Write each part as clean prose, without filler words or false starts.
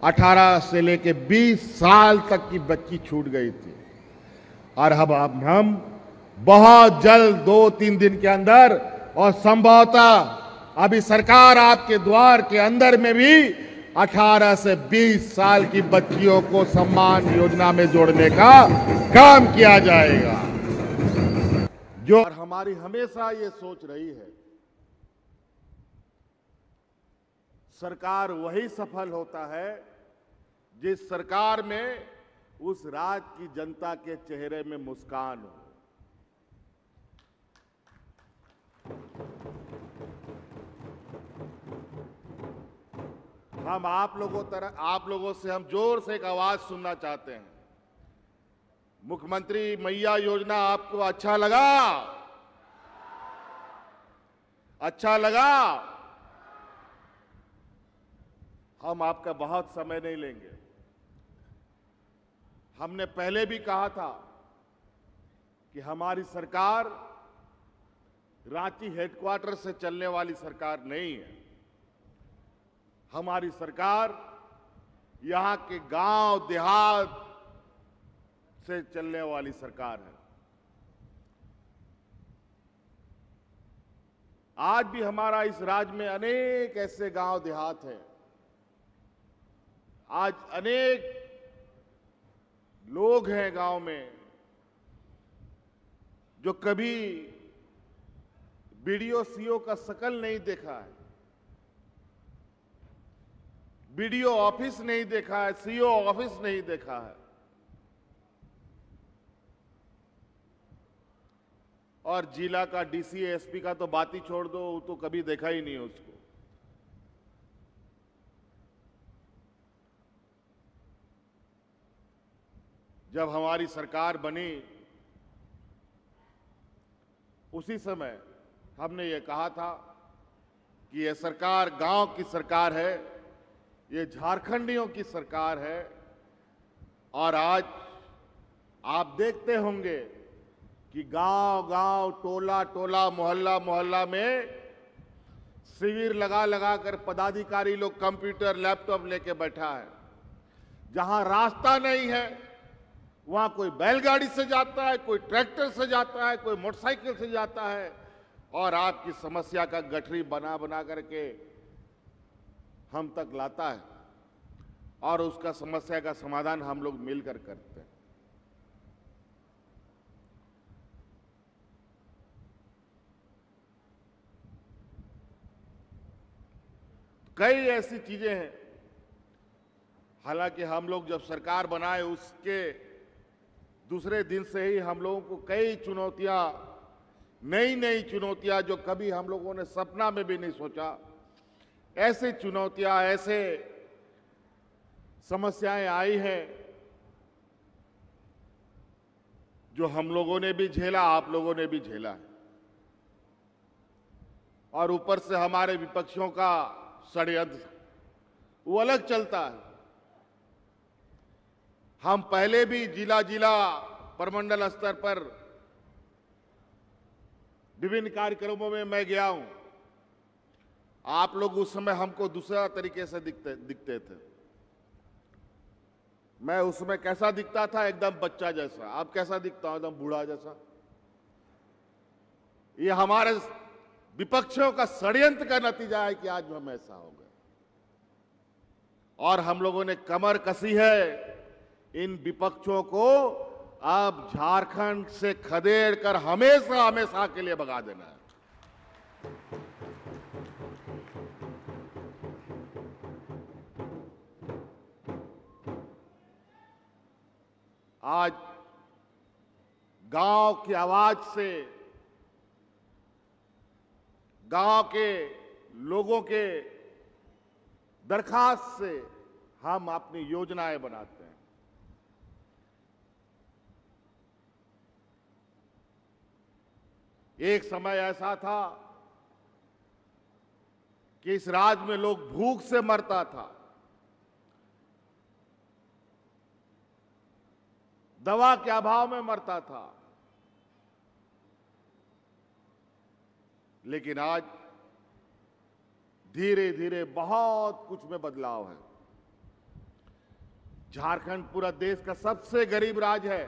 18 से लेके 20 साल तक की बच्ची छूट गई थी। और अब हम बहुत जल्द 2-3 दिन के अंदर और संभवतः अभी सरकार आपके द्वार के अंदर में भी 18 से 20 साल की बच्चियों को सम्मान योजना में जोड़ने का काम किया जाएगा। जो और हमारी हमेशा ये सोच रही है, सरकार वही सफल होता है जिस सरकार में उस राज्य की जनता के चेहरे में मुस्कान हो। हम आप लोगों से हम जोर से एक आवाज सुनना चाहते हैं। मुख्यमंत्री मैया योजना आपको अच्छा लगा? अच्छा लगा? हम आपका बहुत समय नहीं लेंगे। हमने पहले भी कहा था कि हमारी सरकार रांची हेडक्वार्टर से चलने वाली सरकार नहीं है। हमारी सरकार यहां के गांव देहात से चलने वाली सरकार है। आज भी हमारा इस राज्य में अनेक ऐसे गांव देहात हैं। आज अनेक लोग हैं गांव में जो कभी बीडीओ सीओ का शकल नहीं देखा है, बीडीओ ऑफिस नहीं देखा है, सीओ ऑफिस नहीं देखा है, और जिला का डीसी एसपी का तो बात ही छोड़ दो, वो तो कभी देखा ही नहीं उसको। जब हमारी सरकार बनी उसी समय हमने ये कहा था कि ये सरकार गांव की सरकार है, ये झारखंडियों की सरकार है। और आज आप देखते होंगे कि गांव-गांव, टोला-टोला, मोहल्ला-मोहल्ला में शिविर लगा कर पदाधिकारी लोग कंप्यूटर लैपटॉप लेके बैठा है। जहां रास्ता नहीं है वहां कोई बैलगाड़ी से जाता है, कोई ट्रैक्टर से जाता है, कोई मोटरसाइकिल से जाता है और आपकी समस्या का गठरी बना करके हम तक लाता है और उसका समस्या का समाधान हम लोग मिलकर करते हैं। कई ऐसी चीजें हैं, हालांकि हम लोग जब सरकार बनाए उसके दूसरे दिन से ही हम लोगों को कई चुनौतियां, नई चुनौतियां जो कभी हम लोगों ने सपना में भी नहीं सोचा, ऐसे चुनौतियां, ऐसे समस्याएं आई हैं जो हम लोगों ने भी झेला, आप लोगों ने भी झेला है। और ऊपर से हमारे विपक्षियों का षड्यंत्र वो अलग चलता है। हम पहले भी जिला प्रमंडल स्तर पर विभिन्न कार्यक्रमों में मैं गया हूं। आप लोग उस समय हमको दूसरा तरीके से दिखते थे। मैं उसमें कैसा दिखता था? एकदम बच्चा जैसा। अब कैसा दिखता हूं? एकदम बूढ़ा जैसा। ये हमारे विपक्षियों का षड्यंत्र का नतीजा है कि आज हम ऐसा हो गए। और हम लोगों ने कमर कसी है इन विपक्षों को अब झारखंड से खदेड़ कर हमेशा के लिए भगा देना है। आज गांव की आवाज से, गांव के लोगों के दरखास्त से हम अपनी योजनाएं बनाते हैं। एक समय ऐसा था कि इस राज्य में लोग भूख से मरता था, दवा के अभाव में मरता था। लेकिन आज धीरे धीरे बहुत कुछ में बदलाव है। झारखंड पूरा देश का सबसे गरीब राज्य है,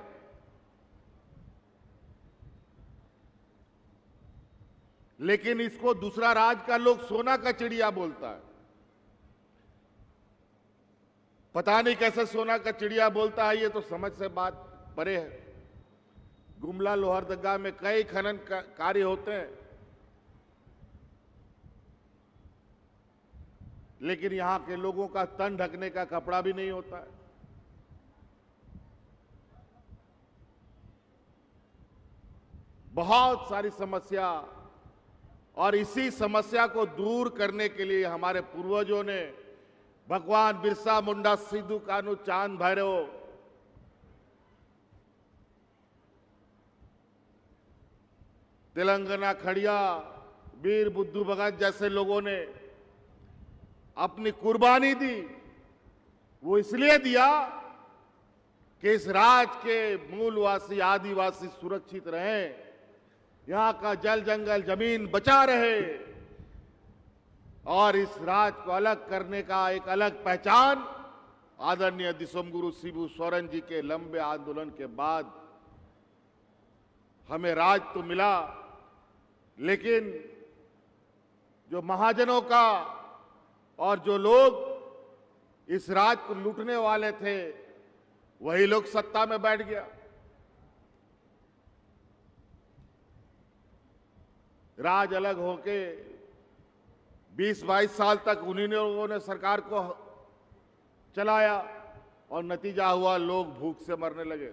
लेकिन इसको दूसरा राज्य का लोग सोना का चिड़िया बोलता है। पता नहीं कैसे सोना का चिड़िया बोलता है, ये तो समझ से बात परे है। गुमला लोहरदगा में कई खनन कार्य होते हैं, लेकिन यहां के लोगों का तन ढकने का कपड़ा भी नहीं होता है। बहुत सारी समस्या, और इसी समस्या को दूर करने के लिए हमारे पूर्वजों ने भगवान बिरसा मुंडा, सिद्धू कान्हू, चांद भैरव, तेलंगाना खड़िया, वीर बुद्धू भगत जैसे लोगों ने अपनी कुर्बानी दी। वो इसलिए दिया कि इस राज्य के मूलवासी आदिवासी सुरक्षित रहें, यहां का जल जंगल जमीन बचा रहे, और इस राज्य को अलग करने का एक अलग पहचान आदरणीय दिसोमगुरु शिबू सोरेन जी के लंबे आंदोलन के बाद हमें राज्य तो मिला, लेकिन जो महाजनों का और जो लोग इस राज्य को लूटने वाले थे, वही लोग सत्ता में बैठ गया। राज अलग होके 20-22 साल तक उन्हीं लोगों ने सरकार को चलाया, और नतीजा हुआ लोग भूख से मरने लगे।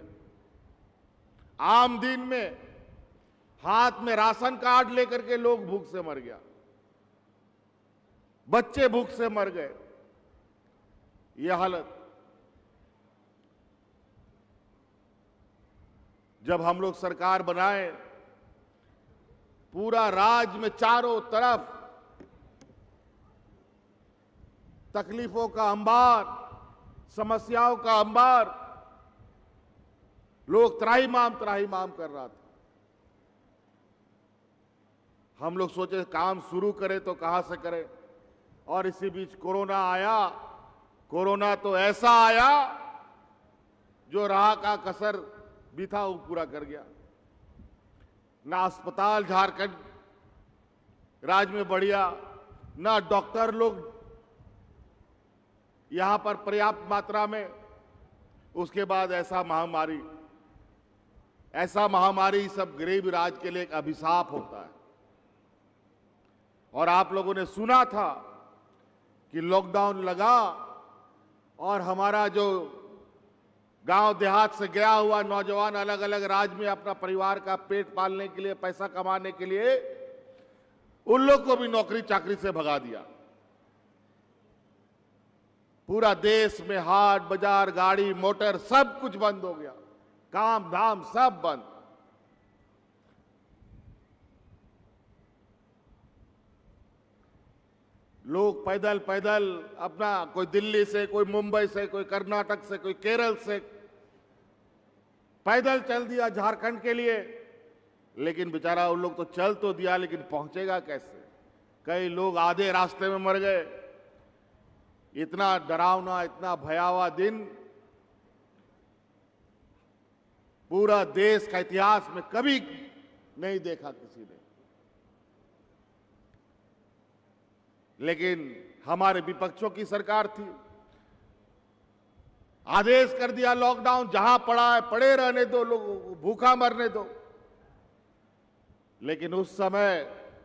आम दिन में हाथ में राशन कार्ड लेकर के लोग भूख से मर गया, बच्चे भूख से मर गए। यह हालत जब हम लोग सरकार बनाए, पूरा राज्य में चारों तरफ तकलीफों का अंबार, समस्याओं का अंबार, लोग त्राहिमाम कर रहा था। हम लोग सोचे काम शुरू करें तो कहां से करें, और इसी बीच कोरोना आया। कोरोना तो ऐसा आया जो राह का कसर भी था वो पूरा कर गया। ना अस्पताल झारखंड राज्य में बढ़िया, ना डॉक्टर लोग यहां पर पर्याप्त मात्रा में। उसके बाद ऐसा महामारी सब गरीब राज्य के लिए एक अभिशाप होता है। और आप लोगों ने सुना था कि लॉकडाउन लगा और हमारा जो गांव देहात से गया हुआ नौजवान अलग अलग राज्य में अपना परिवार का पेट पालने के लिए, पैसा कमाने के लिए, उन लोग को भी नौकरी चाकरी से भगा दिया। पूरा देश में हाट बाजार, गाड़ी मोटर सब कुछ बंद हो गया, काम धाम सब बंद। लोग पैदल पैदल अपना, कोई दिल्ली से, कोई मुंबई से, कोई कर्नाटक से, कोई केरल से पैदल चल दिया झारखंड के लिए। लेकिन बेचारा उन लोग तो चल तो दिया, लेकिन पहुंचेगा कैसे? कई लोग आधे रास्ते में मर गए। इतना डरावना, इतना भयावह दिन पूरा देश का इतिहास में कभी नहीं देखा किसी ने। लेकिन हमारे विपक्षों की सरकार थी, आदेश कर दिया लॉकडाउन, जहां पड़ा है पड़े रहने दो, लोगों को भूखा मरने दो। लेकिन उस समय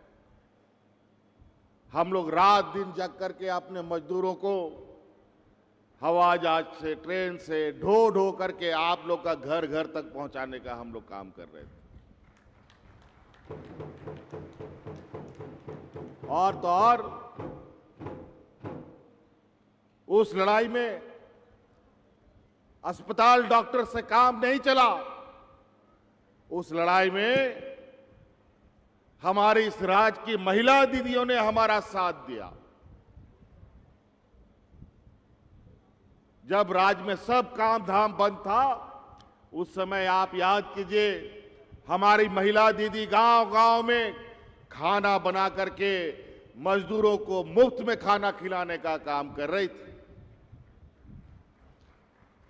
हम लोग रात दिन जग करके अपने मजदूरों को हवाई जहाज से, ट्रेन से ढो ढो करके आप लोग का घर घर तक पहुंचाने का हम लोग काम कर रहे थे। और तो और उस लड़ाई में अस्पताल डॉक्टर से काम नहीं चला। उस लड़ाई में हमारी इस राज्य की महिला दीदियों ने हमारा साथ दिया। जब राज्य में सब काम धाम बंद था, उस समय आप याद कीजिए, हमारी महिला दीदी गांव गांव में खाना बना करके मजदूरों को मुफ्त में खाना खिलाने का काम कर रही थी।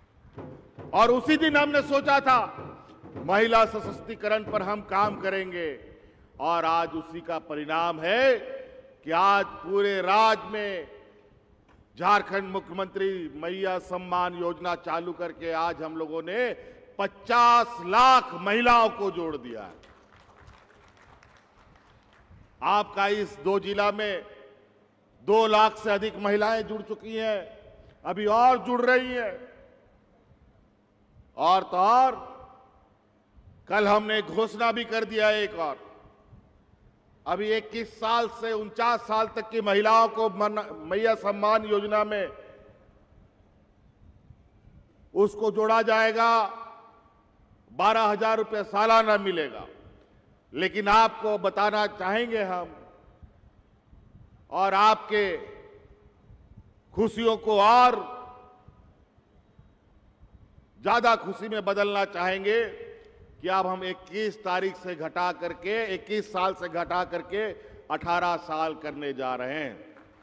और उसी दिन हमने सोचा था महिला सशक्तिकरण पर हम काम करेंगे, और आज उसी का परिणाम है कि आज पूरे राज्य में झारखंड मुख्यमंत्री मैया सम्मान योजना चालू करके आज हम लोगों ने 50 लाख महिलाओं को जोड़ दिया है। आपका इस 2 जिला में 2 लाख से अधिक महिलाएं जुड़ चुकी हैं, अभी और जुड़ रही हैं। और तो और कल हमने घोषणा भी कर दिया एक और, अभी 21 साल से 49 साल तक की महिलाओं को मैया सम्मान योजना में उसको जोड़ा जाएगा, 12,000 रुपये सालाना मिलेगा। लेकिन आपको बताना चाहेंगे हम, और आपके खुशियों को और ज्यादा खुशी में बदलना चाहेंगे कि अब हम 21 तारीख से घटा करके 21 साल से घटा करके 18 साल करने जा रहे हैं।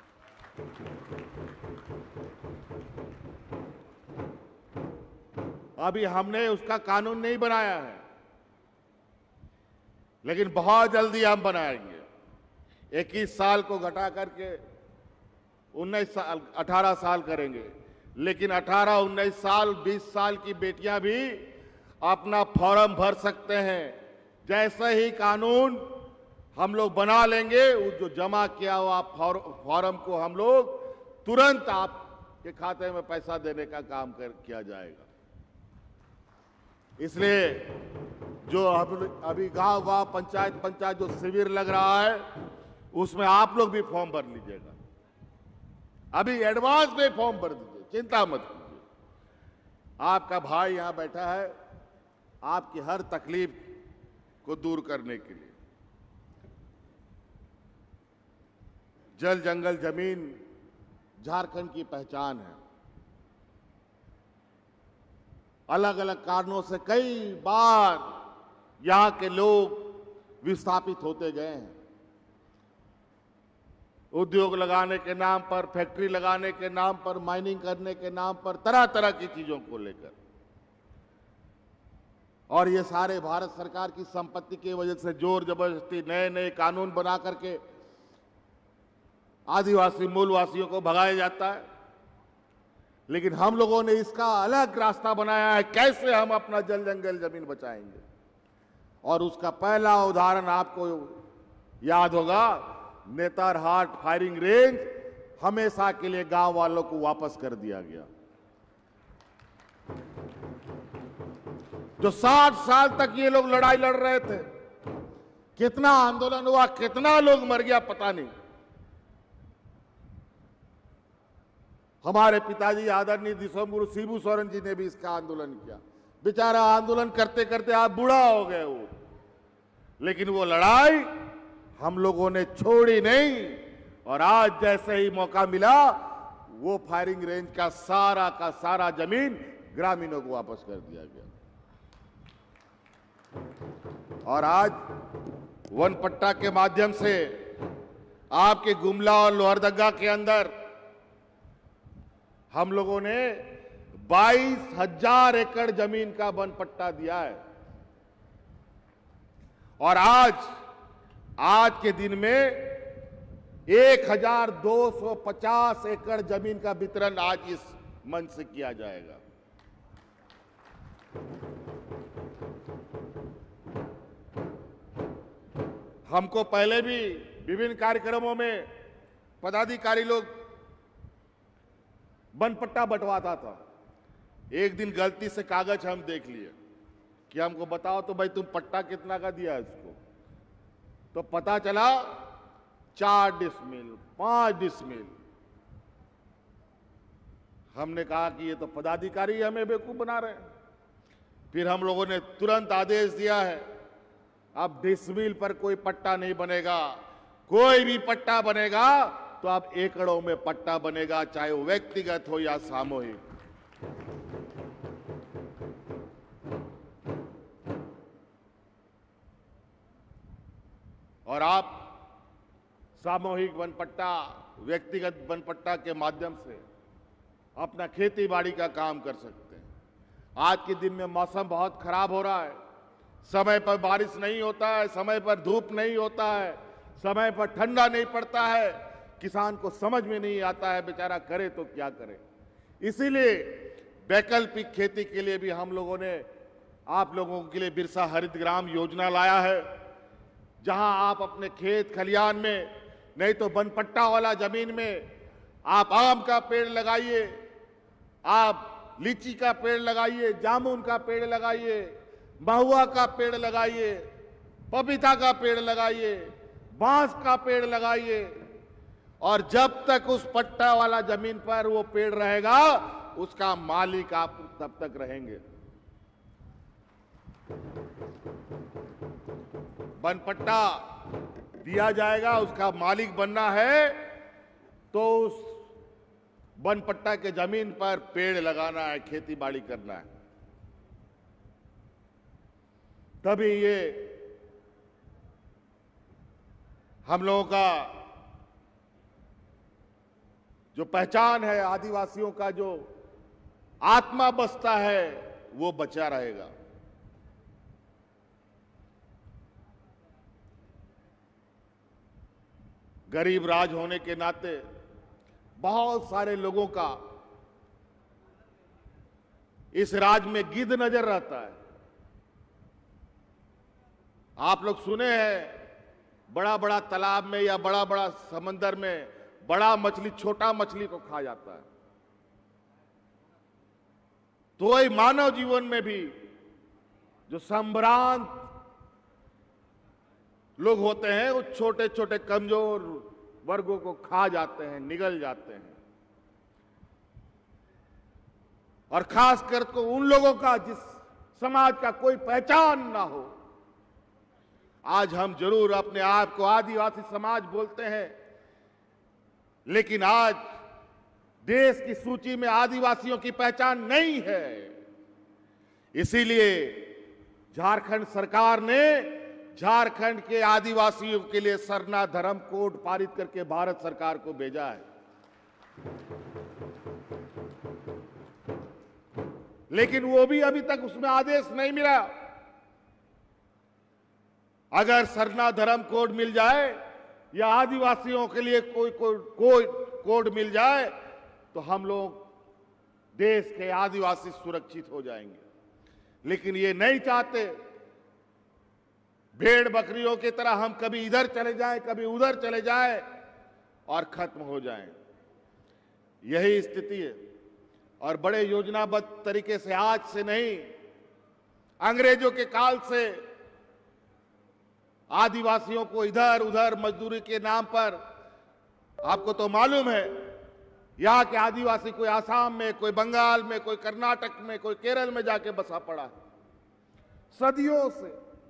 अभी हमने उसका कानून नहीं बनाया है, लेकिन बहुत जल्दी हम बनाएंगे। 21 साल को घटा करके 19 साल 18 साल करेंगे, लेकिन 18, 19 साल 20 साल की बेटियां भी अपना फॉर्म भर सकते हैं। जैसे ही कानून हम लोग बना लेंगे, वो जो जमा किया हुआ फॉर्म को हम लोग तुरंत आपके खाते में पैसा देने का काम किया जाएगा। इसलिए जो अभी गांव-गांव, पंचायत जो शिविर लग रहा है, उसमें आप लोग भी फॉर्म भर लीजिएगा। अभी एडवांस में फॉर्म भर दीजिए, चिंता मत कीजिए। आपका भाई यहां बैठा है आपकी हर तकलीफ को दूर करने के लिए। जल, जंगल, जमीन झारखंड की पहचान है। अलग अलग कारणों से कई बार यहां के लोग विस्थापित होते गए हैं। उद्योग लगाने के नाम पर, फैक्ट्री लगाने के नाम पर, माइनिंग करने के नाम पर, तरह तरह की चीजों को लेकर, और ये सारे भारत सरकार की संपत्ति की वजह से जोर जबरदस्ती नए नए कानून बना करके आदिवासी मूलवासियों को भगाया जाता है। लेकिन हम लोगों ने इसका अलग रास्ता बनाया है, कैसे हम अपना जल, जंगल, जमीन बचाएंगे। और उसका पहला उदाहरण आपको याद होगा, नेतरहाट फायरिंग रेंज हमेशा के लिए गांव वालों को वापस कर दिया गया। जो 60 साल तक ये लोग लड़ाई लड़ रहे थे, कितना आंदोलन हुआ, कितना लोग मर गया पता नहीं। हमारे पिताजी आदरणीय दिसोमगुरु शिबू सोरेन जी ने भी इसका आंदोलन किया। बेचारा आंदोलन करते करते आप बूढ़ा हो गए वो, लेकिन वो लड़ाई हम लोगों ने छोड़ी नहीं। और आज जैसे ही मौका मिला, वो फायरिंग रेंज का सारा जमीन ग्रामीणों को वापस कर दिया गया। और आज वन पट्टा के माध्यम से आपके गुमला और लोहरदगा के अंदर हम लोगों ने 22,000 एकड़ जमीन का वन पट्टा दिया है। और आज के दिन में 1,250 एकड़ जमीन का वितरण आज इस मंच से किया जाएगा। हमको पहले भी विभिन्न कार्यक्रमों में पदाधिकारी लोग वन पट्टा बंटवाता था। एक दिन गलती से कागज हम देख लिए कि हमको बताओ तो भाई तुम पट्टा कितना का दिया इसको, तो पता चला 4 डिसमिल 5 डिसमिल। हमने कहा कि ये तो पदाधिकारी हमें बेवकूफ बना रहे हैं। फिर हम लोगों ने तुरंत आदेश दिया है, अब डिसमिल पर कोई पट्टा नहीं बनेगा। कोई भी पट्टा बनेगा तो अब एकड़ों में पट्टा बनेगा, चाहे वो व्यक्तिगत हो या सामूहिक। और आप सामूहिक वन पट्टा, व्यक्तिगत वन पट्टा के माध्यम से अपना खेती बाड़ी का काम कर सकते हैं। आज के दिन में मौसम बहुत खराब हो रहा है, समय पर बारिश नहीं होता है, समय पर धूप नहीं होता है, समय पर ठंडा नहीं पड़ता है। किसान को समझ में नहीं आता है बेचारा करे तो क्या करे। इसीलिए वैकल्पिक खेती के लिए भी हम लोगों ने आप लोगों के लिए बिरसा हरित ग्राम योजना लाया है, जहां आप अपने खेत खलियान में नहीं तो बनपट्टा वाला जमीन में आप आम का पेड़ लगाइए, आप लीची का पेड़ लगाइए, जामुन का पेड़ लगाइए, महुआ का पेड़ लगाइए, पपीता का पेड़ लगाइए, बांस का पेड़ लगाइए, और जब तक उस पट्टा वाला जमीन पर वो पेड़ रहेगा उसका मालिक आप तब तक रहेंगे। बनपट्टा दिया जाएगा, उसका मालिक बनना है तो उस बनपट्टा के जमीन पर पेड़ लगाना है, खेती बाड़ी करना है, तभी ये हम लोगों का जो पहचान है, आदिवासियों का जो आत्मा बसता है वो बचा रहेगा। गरीब राज होने के नाते बहुत सारे लोगों का इस राज में गिद्ध नजर रहता है। आप लोग सुने हैं बड़ा बड़ा तालाब में या बड़ा बड़ा समंदर में बड़ा मछली छोटा मछली को खा जाता है। तो ये मानव जीवन में भी जो संभ्रांत लोग होते हैं वो छोटे छोटे कमजोर वर्गों को खा जाते हैं, निगल जाते हैं, और खासकर को उन लोगों का जिस समाज का कोई पहचान ना हो। आज हम जरूर अपने आप को आदिवासी समाज बोलते हैं, लेकिन आज देश की सूची में आदिवासियों की पहचान नहीं है। इसीलिए झारखंड सरकार ने झारखंड के आदिवासियों के लिए सरना धर्म कोड पारित करके भारत सरकार को भेजा है। लेकिन वो भी अभी तक उसमें आदेश नहीं मिला। अगर सरना धर्म कोड मिल जाए या आदिवासियों के लिए कोई कोड मिल जाए तो हम लोग देश के आदिवासी सुरक्षित हो जाएंगे। लेकिन ये नहीं चाहते। भेड़ बकरियों की तरह हम कभी इधर चले जाएं, कभी उधर चले जाएं और खत्म हो जाएं। यही स्थिति है। और बड़े योजनाबद्ध तरीके से आज से नहीं, अंग्रेजों के काल से आदिवासियों को इधर उधर मजदूरी के नाम पर, आपको तो मालूम है यहां के आदिवासी कोई आसाम में, कोई बंगाल में, कोई कर्नाटक में, कोई केरल में जाके बसा पड़ा है सदियों से।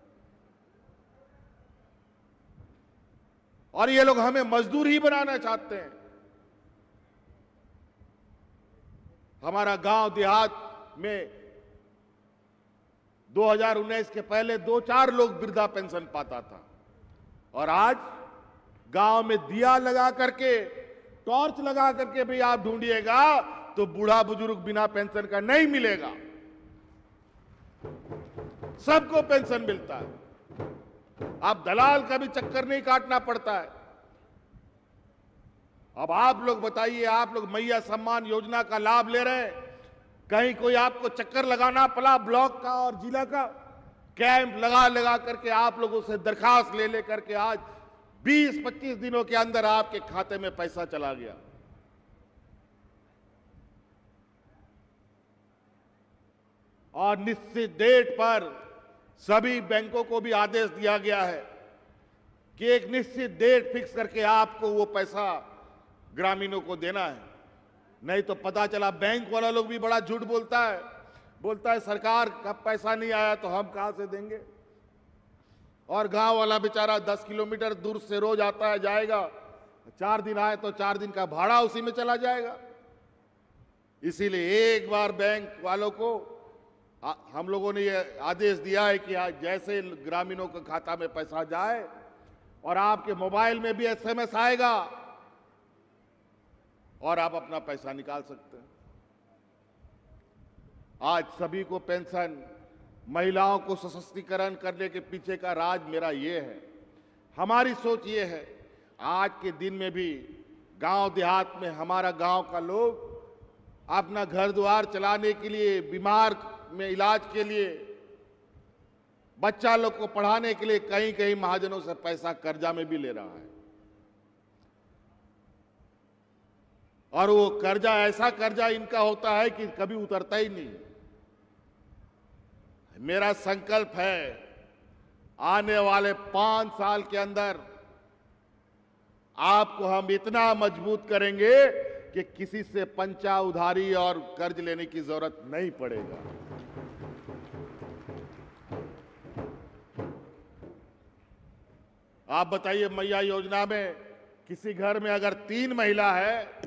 और ये लोग हमें मजदूर ही बनाना चाहते हैं। हमारा गांव देहात में 2019 के पहले 2-4 लोग वृद्धा पेंशन पाता था, और आज गांव में दिया लगा करके, टॉर्च लगा करके भी आप ढूंढिएगा तो बूढ़ा बुजुर्ग बिना पेंशन का नहीं मिलेगा। सबको पेंशन मिलता है। अब दलाल का भी चक्कर नहीं काटना पड़ता है। अब आप लोग बताइए, आप लोग मैया सम्मान योजना का लाभ ले रहे हैं, कहीं कोई आपको चक्कर लगाना पड़ा ब्लॉक का और जिला का, कैंप लगा लगा करके आप लोगों से दरखास्त ले ले करके आज 20-25 दिनों के अंदर आपके खाते में पैसा चला गया। और निश्चित डेट पर सभी बैंकों को भी आदेश दिया गया है कि एक निश्चित डेट फिक्स करके आपको वो पैसा ग्रामीणों को देना है। नहीं तो पता चला बैंक वाला लोग भी बड़ा झूठ बोलता है सरकार का पैसा नहीं आया तो हम कहां से देंगे। और गांव वाला बेचारा 10 किलोमीटर दूर से रोज आता है, जाएगा, 4 दिन आए तो 4 दिन का भाड़ा उसी में चला जाएगा। इसीलिए एक बार बैंक वालों को हम लोगों ने ये आदेश दिया है कि जैसे ग्रामीणों के खाता में पैसा जाए और आपके मोबाइल में भी SMS आएगा और आप अपना पैसा निकाल सकते हैं। आज सभी को पेंशन, महिलाओं को सशक्तिकरण करने के पीछे का राज मेरा ये है। हमारी सोच ये है, आज के दिन में भी गांव देहात में हमारा गांव का लोग अपना घर द्वार चलाने के लिए, बीमार में इलाज के लिए, बच्चा लोग को पढ़ाने के लिए कहीं कहीं महाजनों से पैसा कर्जा में भी ले रहा है। और वो कर्जा ऐसा कर्जा इनका होता है कि कभी उतरता ही नहीं। मेरा संकल्प है, आने वाले 5 साल के अंदर आपको हम इतना मजबूत करेंगे कि किसी से पंचा उधारी और कर्ज लेने की जरूरत नहीं पड़ेगा। आप बताइए, मैया योजना में किसी घर में अगर 3 महिला है,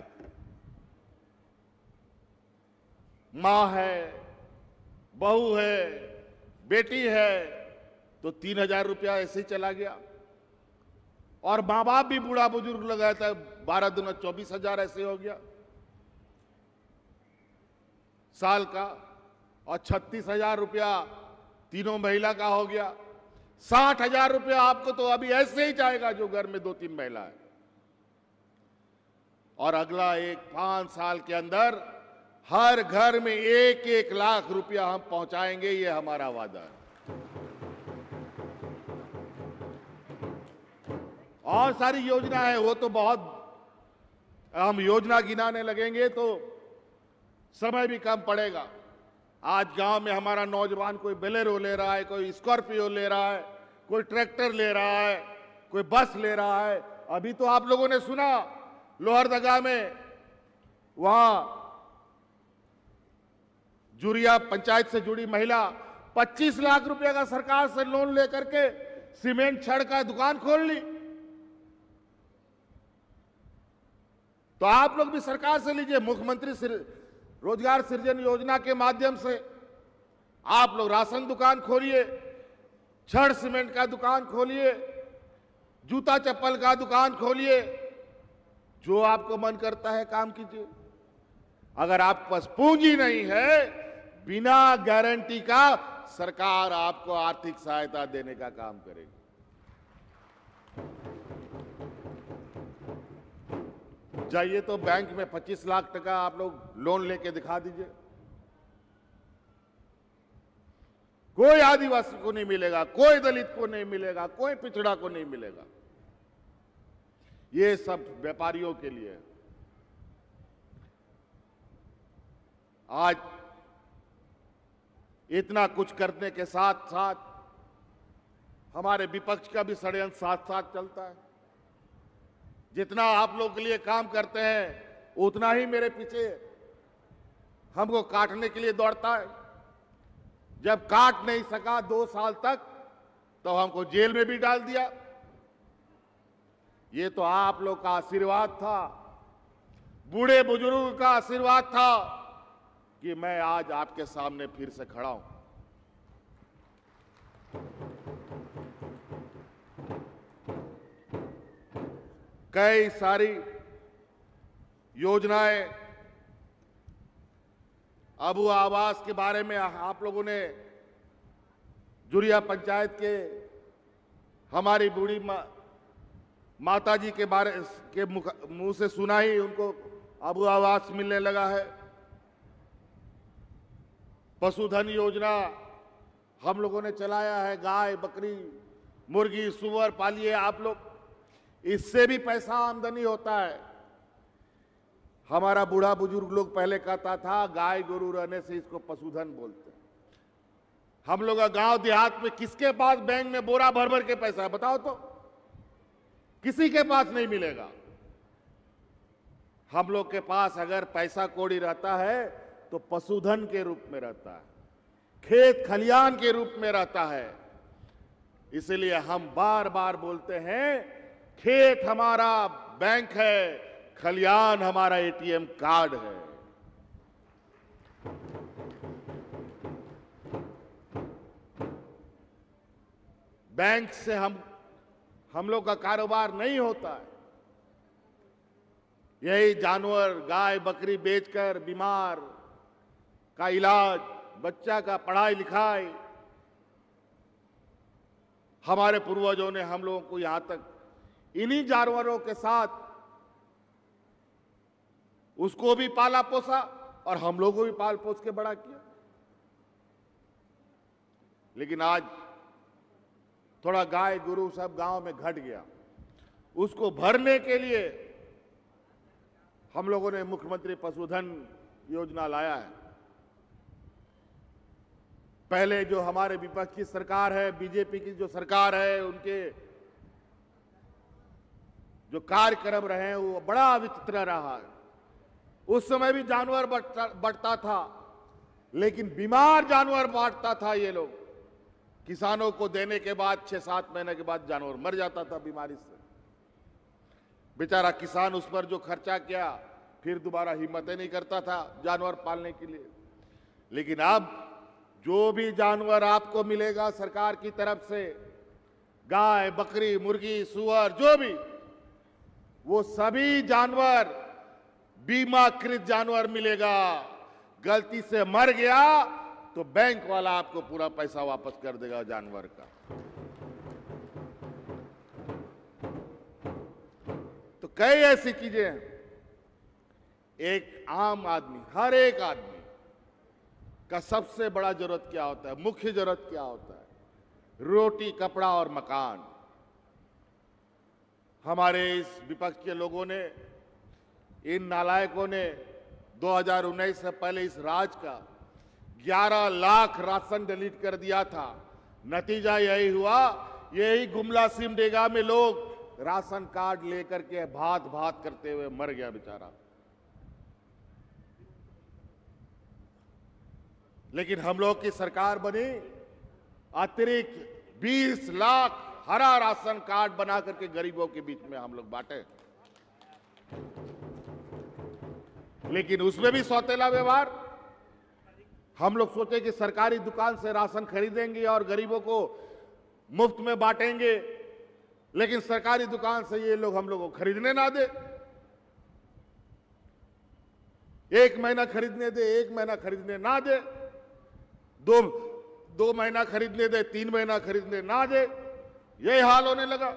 मां है, बहू है, बेटी है, तो 3,000 रुपया ऐसे ही चला गया। और मां बाप भी बूढ़ा बुजुर्ग लगाया था, 12 दूना 24,000 ऐसे हो गया साल का। और 36,000 रुपया तीनों महिला का हो गया। 60,000 रुपया आपको तो अभी ऐसे ही जाएगा जो घर में 2-3 महिला है। और अगला 5 साल के अंदर हर घर में 1-1 लाख रुपया हम पहुंचाएंगे, ये हमारा वादा है। और सारी योजना है, वो तो बहुत, हम योजना गिनाने लगेंगे तो समय भी कम पड़ेगा। आज गांव में हमारा नौजवान कोई बोलेरो ले रहा है, कोई स्कॉर्पियो ले रहा है, कोई ट्रैक्टर ले रहा है, कोई बस ले रहा है। अभी तो आप लोगों ने सुना लोहरदगा में, वहां जुरिया पंचायत से जुड़ी महिला 25 लाख रुपए का सरकार से लोन लेकर के सीमेंट छड़ का दुकान खोल ली। तो आप लोग भी सरकार से लीजिए, मुख्यमंत्री रोजगार सृजन योजना के माध्यम से आप लोग राशन दुकान खोलिए, छड़ सीमेंट का दुकान खोलिए, जूता चप्पल का दुकान खोलिए, जो आपको मन करता है काम कीजिए। अगर आपके पास पूंजी नहीं है, बिना गारंटी का सरकार आपको आर्थिक सहायता देने का काम करेगी। जाइए तो बैंक में 25 लाख टका आप लोग लोन लेके दिखा दीजिए, कोई आदिवासी को नहीं मिलेगा, कोई दलित को नहीं मिलेगा, कोई पिछड़ा को नहीं मिलेगा। ये सब व्यापारियों के लिए। आज इतना कुछ करने के साथ साथ हमारे विपक्ष का भी षड्यंत्र साथ साथ चलता है। जितना आप लोग के लिए काम करते हैं, उतना ही मेरे पीछे हमको काटने के लिए दौड़ता है। जब काट नहीं सका 2 साल तक, तो हमको जेल में भी डाल दिया। ये तो आप लोग का आशीर्वाद था, बूढ़े बुजुर्ग का आशीर्वाद था कि मैं आज आपके सामने फिर से खड़ा हूं। कई सारी योजनाएं, अबू आवास के बारे में आप लोगों ने जुरिया पंचायत के हमारी बूढ़ी माता जी के बारे के मुंह से सुना ही उनको अबू आवास मिलने लगा है। पशुधन योजना हम लोगों ने चलाया है, गाय, बकरी, मुर्गी, सुअर पालिए आप लोग, इससे भी पैसा आमदनी होता है। हमारा बूढ़ा बुजुर्ग लोग पहले कहता था गाय गोरू रहने से इसको पशुधन बोलते हैं। हम लोग गांव देहात में किसके पास बैंक में बोरा भर भर के पैसा है बताओ तो? किसी के पास नहीं मिलेगा। हम लोग के पास अगर पैसा कौड़ी रहता है तो पशुधन के रूप में रहता है, खेत खलियान के रूप में रहता है। इसलिए हम बार बार बोलते हैं, खेत हमारा बैंक है, खलियान हमारा एटीएम कार्ड है। बैंक से हम लोग का कारोबार नहीं होता है। यही जानवर, गाय बकरी बेचकर बीमार का इलाज, बच्चा का पढ़ाई लिखाई, हमारे पूर्वजों ने हम लोगों को यहां तक इन्हीं जानवरों के साथ उसको भी पाला पोसा और हम लोगों को भी पाल पोस के बड़ा किया। लेकिन आज थोड़ा गाय गुरु सब गांव में घट गया, उसको भरने के लिए हम लोगों ने मुख्यमंत्री पशुधन योजना लाया है। पहले जो हमारे विपक्ष की सरकार है, बीजेपी की जो सरकार है, उनके जो कार्यक्रम रहे हैं वो बड़ा विचित्र रहा है। उस समय भी जानवर बढ़ता था, लेकिन बीमार जानवर बांटता था ये लोग। किसानों को देने के बाद 6-7 महीने के बाद जानवर मर जाता था बीमारी से। बेचारा किसान उस पर जो खर्चा किया फिर दोबारा हिम्मत ही नहीं करता था जानवर पालने के लिए। लेकिन अब जो भी जानवर आपको मिलेगा सरकार की तरफ से, गाय, बकरी, मुर्गी, सुअर, जो भी, वो सभी जानवर बीमाकृत जानवर मिलेगा। गलती से मर गया तो बैंक वाला आपको पूरा पैसा वापस कर देगा जानवर का। तो कई ऐसी चीजें हैं। एक आम आदमी, हर एक आदमी का सबसे बड़ा जरूरत क्या होता है, मुख्य जरूरत क्या होता है? रोटी, कपड़ा और मकान। हमारे इस विपक्ष के लोगों ने, इन नालायकों ने 2019 से पहले इस राज का 11 लाख राशन डिलीट कर दिया था। नतीजा यही हुआ, यही गुमला सिमडेगा में लोग राशन कार्ड लेकर के भात भात करते हुए मर गया बेचारा। लेकिन हम लोग की सरकार बनी, अतिरिक्त 20 लाख हरा राशन कार्ड बना करके गरीबों के बीच में हम लोग बांटे। लेकिन उसमें भी सौतेला व्यवहार। हम लोग सोचे कि सरकारी दुकान से राशन खरीदेंगे और गरीबों को मुफ्त में बांटेंगे, लेकिन सरकारी दुकान से ये लोग हम लोगों को खरीदने ना दे। 1 महीना खरीदने दे, 1 महीना खरीदने ना दे, दो महीना खरीदने दे, 3 महीना खरीदने ना दे, यही हाल होने लगा।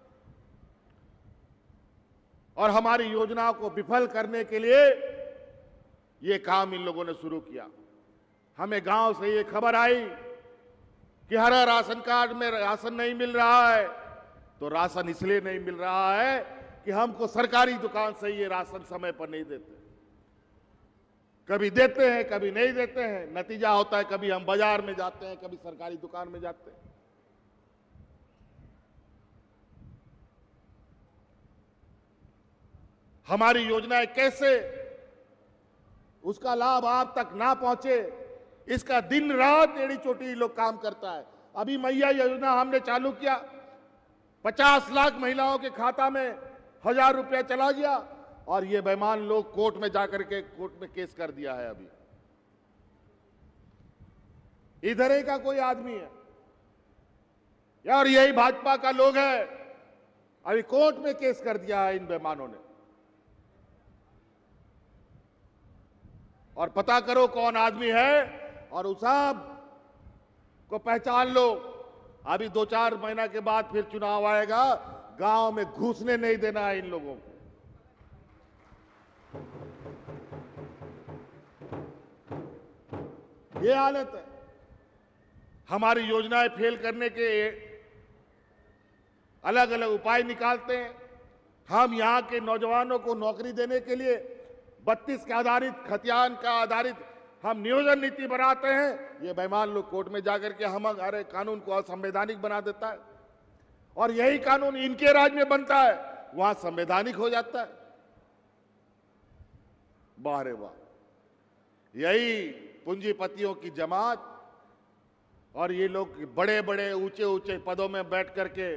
और हमारी योजनाओं को विफल करने के लिए ये काम इन लोगों ने शुरू किया। हमें गांव से ये खबर आई कि हरा राशन कार्ड में राशन नहीं मिल रहा है, तो राशन इसलिए नहीं मिल रहा है कि हमको सरकारी दुकान से ये राशन समय पर नहीं देते। कभी देते हैं, कभी नहीं देते हैं। नतीजा होता है कभी हम बाजार में जाते हैं, कभी सरकारी दुकान में जाते हैं। हमारी योजनाएं कैसे उसका लाभ आप तक ना पहुंचे, इसका दिन रात एड़ी चोटी लोग काम करता है। अभी मैया योजना हमने चालू किया, 50 लाख महिलाओं के खाता में 1000 रुपया चला गया और ये बेईमान लोग कोर्ट में जाकर के कोर्ट में केस कर दिया है। अभी इधर ही का कोई आदमी है यार, यही भाजपा का लोग है, अभी कोर्ट में केस कर दिया है इन बेईमानों ने। और पता करो कौन आदमी है और उस सब को पहचान लो। अभी 2-4 महीना के बाद फिर चुनाव आएगा, गांव में घुसने नहीं देना है इन लोगों को। ये हालत है। हमारी योजनाएं फेल करने के अलग अलग उपाय निकालते हैं। हम यहां के नौजवानों को नौकरी देने के लिए 32 के आधारित, खतियान का आधारित हम नियोजन नीति बनाते हैं। ये बेईमान लोग कोर्ट में जाकर के हमारे कानून को असंवैधानिक बना देता है और यही कानून इनके राज में बनता है, वहां संवैधानिक हो जाता है। वाह रे वाह, यही पूंजीपतियों की जमात और ये लोग बड़े बड़े ऊंचे ऊंचे पदों में बैठ करके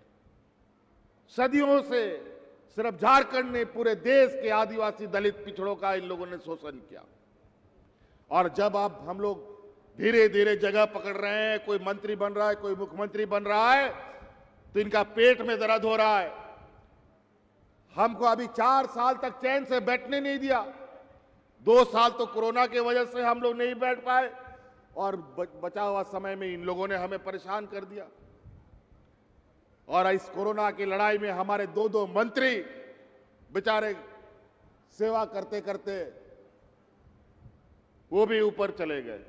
सदियों से सिर्फ झारखंड ने पूरे देश के आदिवासी दलित पिछड़ों का इन लोगों ने शोषण किया। और जब अब हम लोग धीरे धीरे जगह पकड़ रहे हैं, कोई मंत्री बन रहा है, कोई मुख्यमंत्री बन रहा है, तो इनका पेट में दर्द हो रहा है। हमको अभी 4 साल तक चैन से बैठने नहीं दिया। 2 साल तो कोरोना की वजह से हम लोग नहीं बैठ पाए, और बचा हुआ समय में इन लोगों ने हमें परेशान कर दिया। और इस कोरोना की लड़ाई में हमारे दो दो मंत्री बेचारे सेवा करते करते वो भी ऊपर चले गए।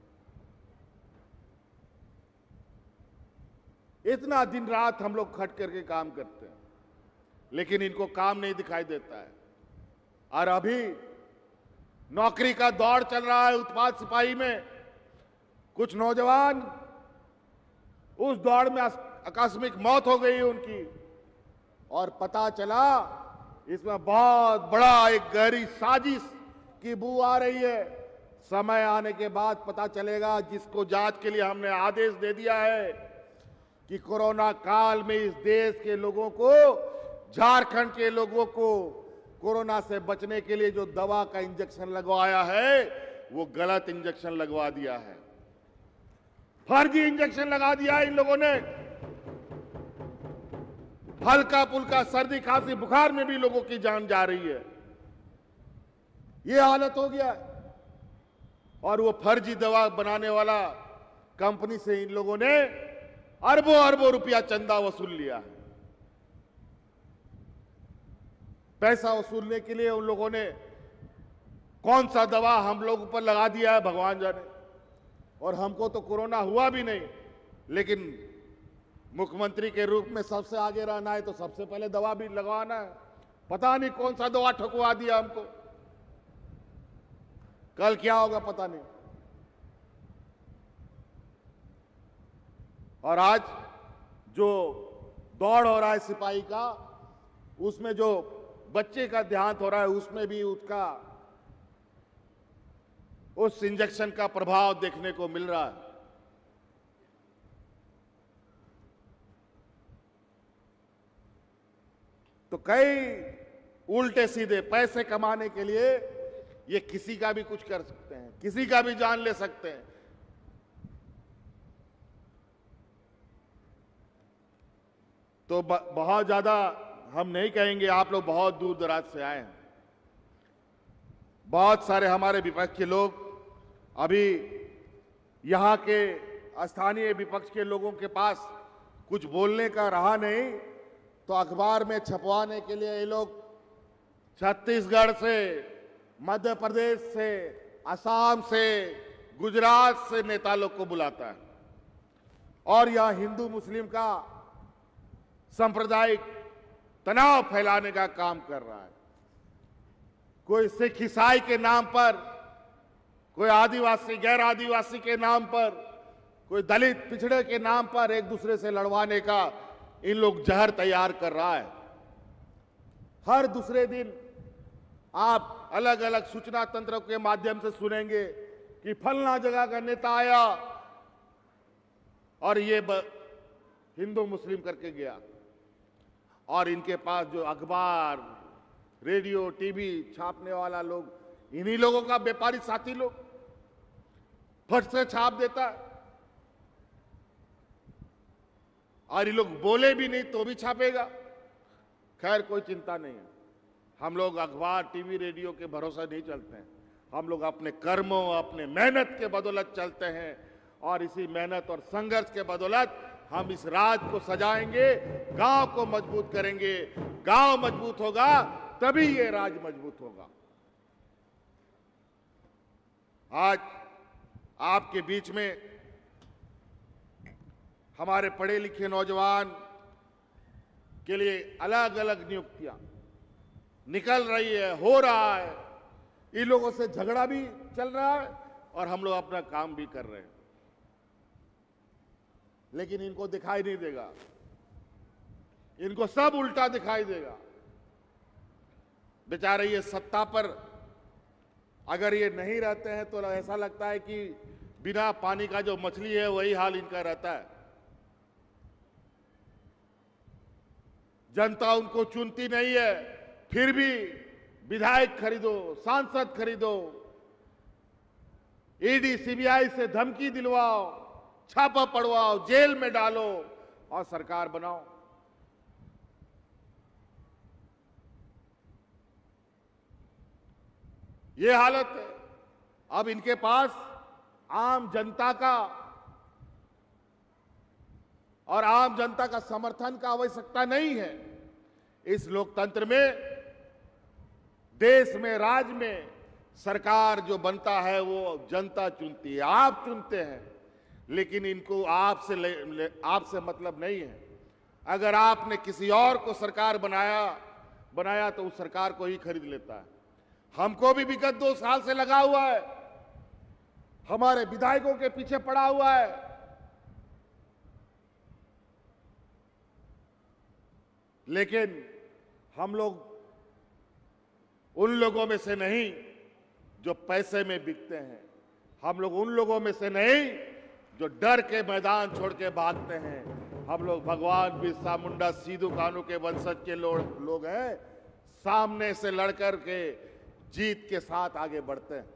इतना दिन रात हम लोग खट करके काम करते हैं, लेकिन इनको काम नहीं दिखाई देता है। और अभी नौकरी का दौर चल रहा है उत्पाद सिपाही में। कुछ नौजवान उस दौड़ में आकस्मिक मौत हो गई उनकी, और पता चला इसमें बहुत बड़ा एक गहरी साजिश की बू आ रही है। समय आने के बाद पता चलेगा, जिसको जांच के लिए हमने आदेश दे दिया है कि कोरोना काल में इस देश के लोगों को, झारखंड के लोगों को कोरोना से बचने के लिए जो दवा का इंजेक्शन लगवाया है वो गलत इंजेक्शन लगवा दिया है, फर्जी इंजेक्शन लगा दिया है इन लोगों ने। हल्का पुल्का सर्दी खांसी बुखार में भी लोगों की जान जा रही है। ये हालत हो गया है। और वो फर्जी दवा बनाने वाला कंपनी से इन लोगों ने अरबों अरबों रुपया चंदा वसूल लिया है। पैसा वसूलने के लिए उन लोगों ने कौन सा दवा हम लोग पर लगा दिया है भगवान जाने। और हमको तो कोरोना हुआ भी नहीं, लेकिन मुख्यमंत्री के रूप में सबसे आगे रहना है तो सबसे पहले दवा भी लगवाना है। पता नहीं कौन सा दवा ठुकवा दिया हमको, कल क्या होगा पता नहीं। और आज जो दौड़ हो रहा है सिपाही का, उसमें जो बच्चे का देहांत हो रहा है, उसमें भी उसका उस इंजेक्शन का प्रभाव देखने को मिल रहा है। तो कई उल्टे सीधे पैसे कमाने के लिए ये किसी का भी कुछ कर सकते हैं, किसी का भी जान ले सकते हैं। तो बहुत ज्यादा हम नहीं कहेंगे, आप लोग बहुत दूर दराज से आए हैं। बहुत सारे हमारे विपक्ष के लोग अभी यहां के स्थानीय विपक्ष के लोगों के पास कुछ बोलने का रहा नहीं, तो अखबार में छपवाने के लिए ये लोग छत्तीसगढ़ से, मध्य प्रदेश से, असम से, गुजरात से नेता लोग को बुलाता है और यह हिंदू मुस्लिम का सांप्रदायिक तनाव फैलाने का काम कर रहा है। कोई सिख ईसाई के नाम पर, कोई आदिवासी गैर आदिवासी के नाम पर, कोई दलित पिछड़े के नाम पर एक दूसरे से लड़वाने का इन लोग जहर तैयार कर रहा है। हर दूसरे दिन आप अलग अलग सूचना तंत्र के माध्यम से सुनेंगे कि फलना जगह का नेता आया और ये हिंदू मुस्लिम करके गया। और इनके पास जो अखबार, रेडियो, टीवी छापने वाला लोग, इन्हीं लोगों का व्यापारी साथी लोग फट से छाप देता है। और ये लोग बोले भी नहीं तो भी छापेगा। खैर कोई चिंता नहीं है, हम लोग अखबार, टीवी, रेडियो के भरोसा नहीं चलते हैं। हम लोग अपने कर्मों, अपने मेहनत के बदौलत चलते हैं और इसी मेहनत और संघर्ष के बदौलत हम इस राज्य को सजाएंगे, गांव को मजबूत करेंगे। गांव मजबूत होगा तभी ये राज्य मजबूत होगा। आज आपके बीच में हमारे पढ़े लिखे नौजवान के लिए अलग अलग नियुक्तियां निकल रही है, हो रहा है। इन लोगों से झगड़ा भी चल रहा है और हम लोग अपना काम भी कर रहे हैं, लेकिन इनको दिखाई नहीं देगा। इनको सब उल्टा दिखाई देगा। बेचारे ये सत्ता पर अगर ये नहीं रहते हैं तो ऐसा लगता है कि बिना पानी का जो मछली है वही हाल इनका रहता है। जनता उनको चुनती नहीं है, फिर भी विधायक खरीदो, सांसद खरीदो, ईडी सीबीआई से धमकी दिलवाओ, छापा पड़वाओ, जेल में डालो और सरकार बनाओ। ये हालत है। अब इनके पास आम जनता का और आम जनता का समर्थन का आवश्यकता नहीं है। इस लोकतंत्र में, देश में, राज्य में सरकार जो बनता है वो जनता चुनती है, आप चुनते हैं, लेकिन इनको आपसे मतलब नहीं है। अगर आपने किसी और को सरकार बनाया तो उस सरकार को ही खरीद लेता है। हमको भी विगत 2 साल से लगा हुआ है, हमारे विधायकों के पीछे पड़ा हुआ है। लेकिन हम लोग उन लोगों में से नहीं जो पैसे में बिकते हैं, हम लोग उन लोगों में से नहीं जो डर के मैदान छोड़ के भागते हैं। हम लोग भगवान बिरसा मुंडा, सिद्धू कान्हू के वंशज के लोग हैं, सामने से लड़कर के जीत के साथ आगे बढ़ते हैं।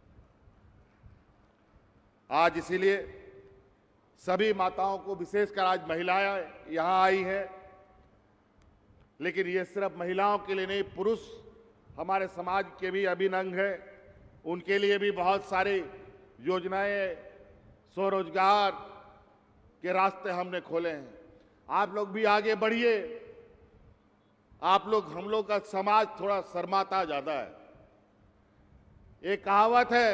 आज इसीलिए सभी माताओं को, विशेषकर आज महिलाएं यहां आई है, लेकिन ये सिर्फ महिलाओं के लिए नहीं, पुरुष हमारे समाज के भी अभिन्न अंग है, उनके लिए भी बहुत सारी योजनाएं, स्वरोजगार के रास्ते हमने खोले हैं। आप लोग भी आगे बढ़िए। हम लोग का समाज थोड़ा शर्माता ज्यादा है। एक कहावत है,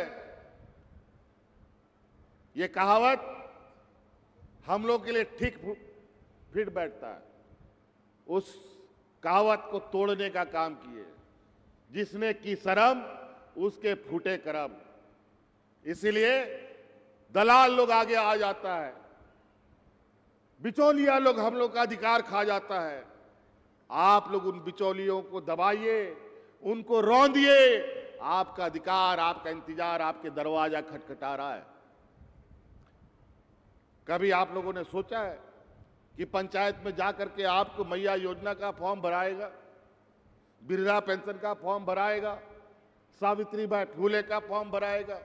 ये कहावत हम लोग के लिए ठीक फिट बैठता है। उस कहावत को तोड़ने का काम किए, जिसने की शर्म उसके फूटे करम। इसीलिए दलाल लोग आगे आ जाता है, बिचौलिया लोग हम लोग का अधिकार खा जाता है। आप लोग उन बिचौलियों को दबाइए, उनको रौंदिए। आपका अधिकार, आपका इंतजार आपके दरवाजा खटखटा रहा है। कभी आप लोगों ने सोचा है कि पंचायत में जाकर के आपको मैया योजना का फॉर्म भराएगा, वृद्धा पेंशन का फॉर्म भराएगा, सावित्रीबाई फूले का फॉर्म भराएगा?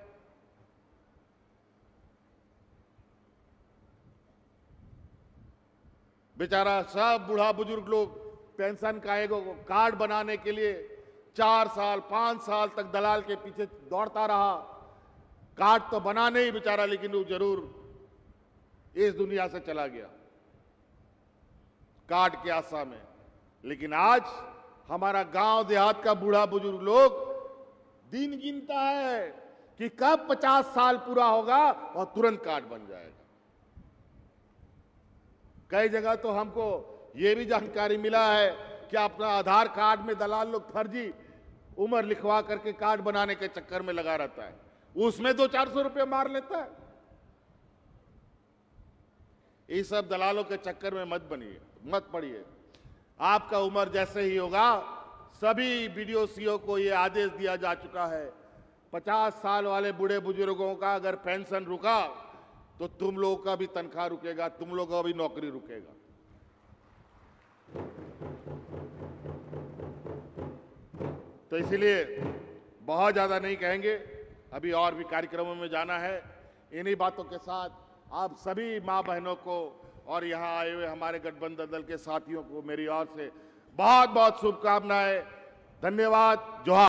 बेचारा सब बूढ़ा बुजुर्ग लोग पेंशन का एक कार्ड बनाने के लिए 4 साल 5 साल तक दलाल के पीछे दौड़ता रहा। कार्ड तो बना नहीं बेचारा, लेकिन वो जरूर इस दुनिया से चला गया कार्ड के आशा में। लेकिन आज हमारा गांव देहात का बूढ़ा बुजुर्ग लोग दिन गिनता है कि कब 50 साल पूरा होगा और तुरंत कार्ड बन जाएगा। कई जगह तो हमको यह भी जानकारी मिला है कि अपना आधार कार्ड में दलाल लोग फर्जी उम्र लिखवा करके कार्ड बनाने के चक्कर में लगा रहता है, उसमें 200-400 रुपये मार लेता है। इस सब दलालों के चक्कर में मत पड़िए। आपका उम्र जैसे ही होगा, सभी बीडीओ को यह आदेश दिया जा चुका है, 50 साल वाले बूढ़े बुजुर्गों का अगर पेंशन रुका तो तुम लोगों का भी तनख्वाह रुकेगा, तुम लोगों का भी नौकरी रुकेगा। तो इसलिए बहुत ज्यादा नहीं कहेंगे, अभी और भी कार्यक्रमों में जाना है। इन्हीं बातों के साथ आप सभी मां बहनों को और यहां आए हुए हमारे गठबंधन दल के साथियों को मेरी ओर से बहुत बहुत शुभकामनाएं। धन्यवाद। जोहार।